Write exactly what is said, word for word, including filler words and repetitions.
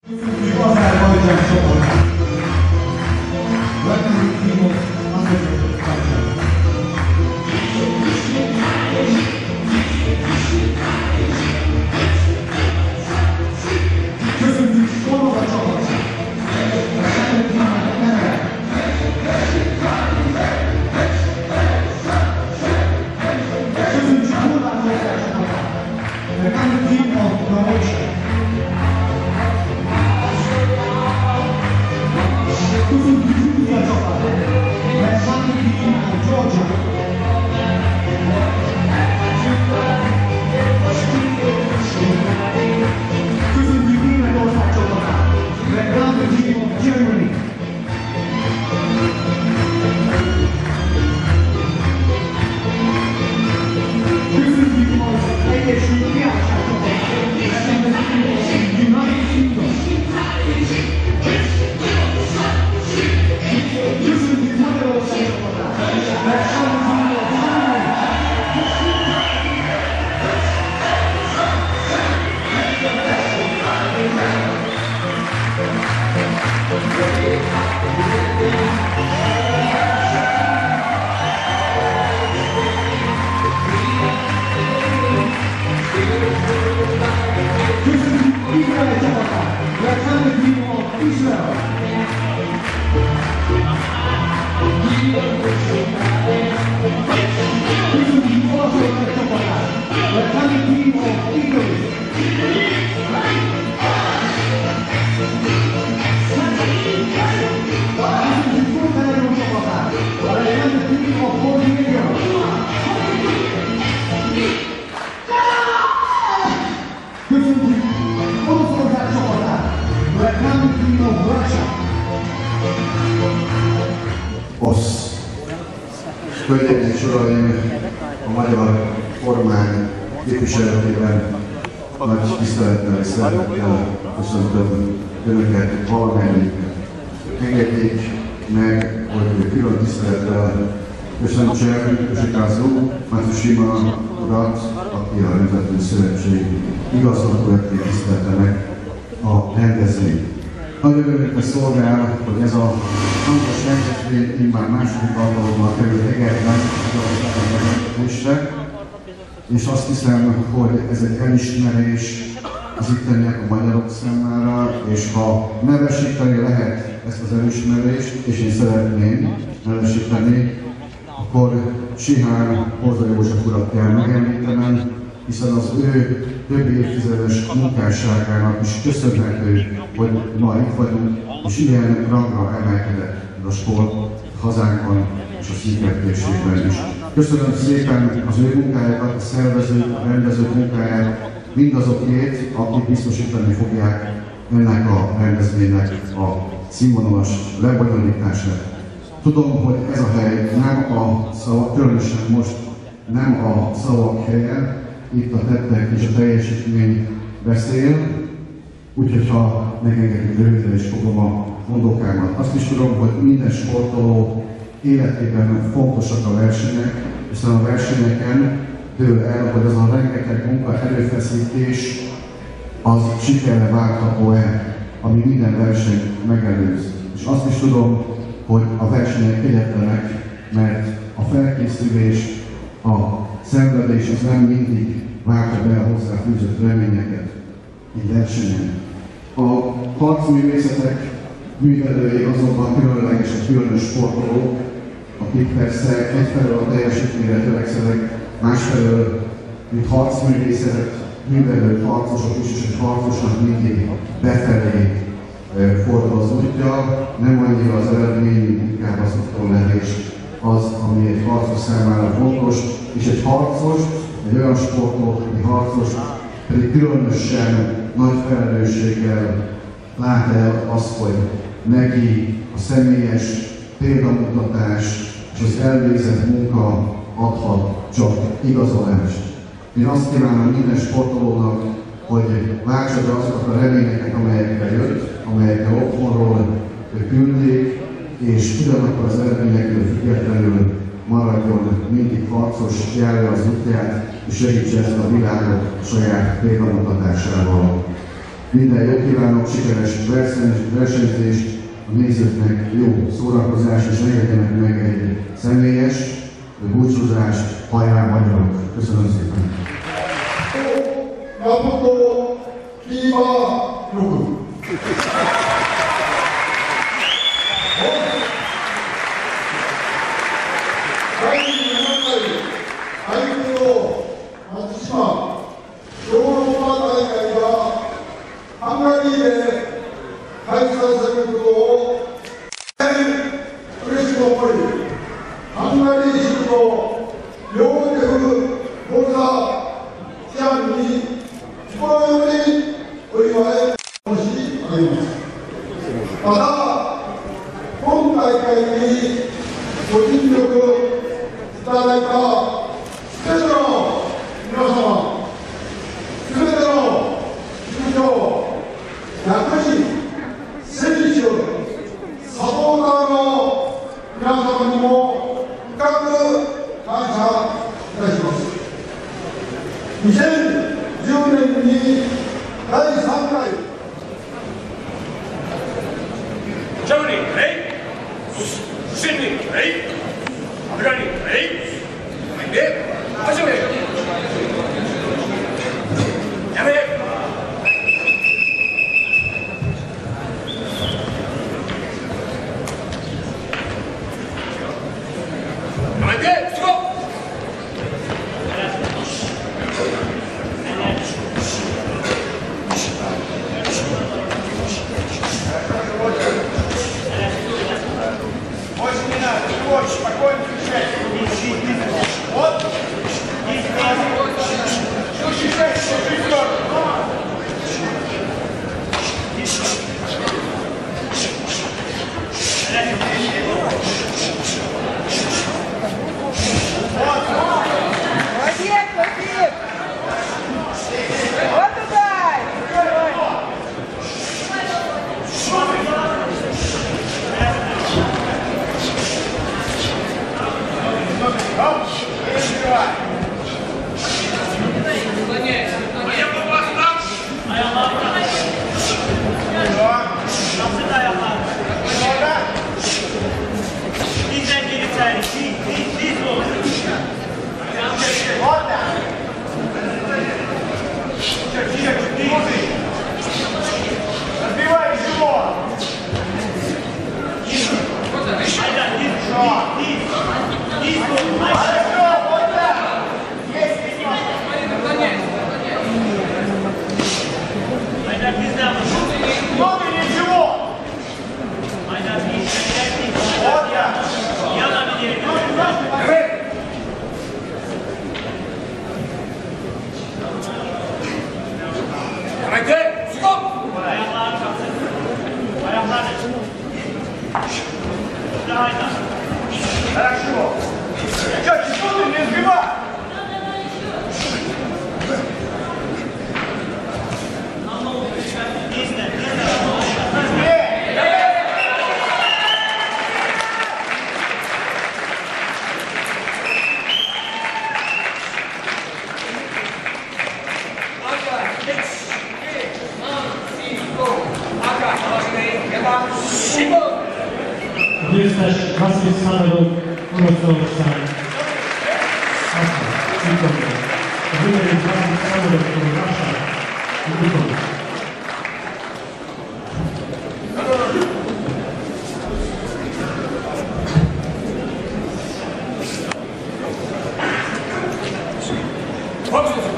Hölgyeim és uraim, a magyar kormány képviseletében nagy tisztelettel és szeretettel köszöntöm Önöket valamelyiküket. Engedjék meg, hogy külön tisztelettel köszöntsem Yoshikazu Matsushima urat, aki a Nemzetközi Szövetség igazgatójaként tisztelte meg a rendezvényt. Nagy örömökre szolgál, hogy ez a hangos rendezvény immár második alkalommal kerül Egerben a és azt hiszem, hogy ez egy elismerés az itteniek a magyarok számára, és ha nevesíteni lehet ezt az elismerést, és én szeretném nevesíteni, akkor Sihán Horza József urat kell megemlítenem, hiszen az ő több évtizedes munkásságának is köszönhető, hogy ma itt vagyunk, és ilyen rangra emelkedett a sport hazánkon és a Székely-térségben is. Köszönöm szépen az ő munkájukat, a szervezők, a rendezők munkáját, mindazokét, akik biztosítani fogják ennek a rendezvénynek a színvonalas lebonyolítását. Tudom, hogy ez a hely nem a szavak, különösen most nem a szavak helye, itt a tettek és a teljesítmény beszél, úgyhogy ha megengedik, rövidre is fogom a mondókámat. Azt is tudom, hogy minden sportoló életében fontosak a versenyek, hiszen a versenyeken dől el, hogy az a rengeteg munka, erőfeszítés az sikerre várható-e, ami minden versenyt megelőz. És azt is tudom, hogy a versenyek kegyetlenek, mert a felkészülés, a szenvedés az nem mindig várta be a hozzáfűzött reményeket így versenyen. A harcművészetek művelői azonban különleges és különös sportolók, akik persze egyfelől a teljesítményre törekszenek, másfelől, mint harcművészetek, művelők, harcosok is, és egy harcosnak mindig befelé fordul az útja, nem annyira az eredmény, inkább az utólevés az, ami egy harcos számára fontos, és egy harcos, egy olyan sportoló, egy harcos pedig különösen nagy felelősséggel lát el azt, hogy neki a személyes példamutatás és az elvégzett munka adhat csak igazolást. Én azt kívánom minden sportolónak, hogy váltsa be azokat a reményeket, amelyekre jött, amelyekre otthonról küldték, és ugyanakkor az eredményekről függetlenül maradjon mindig harcos, járja az útját, és segítse ezt a világot saját példamutatásával. Minden jót kívánok, sikeres versenyzést, a nézőknek jó szórakozást, és engedjenek meg egy személyes búcsúzást Hajrá Magyarok. Köszönöm szépen! Napotó Kíva Rugu. Győztes Vasszil Szanarov Oroszország. A Hungary Vasszil Szanarov Oroszország. Chodź!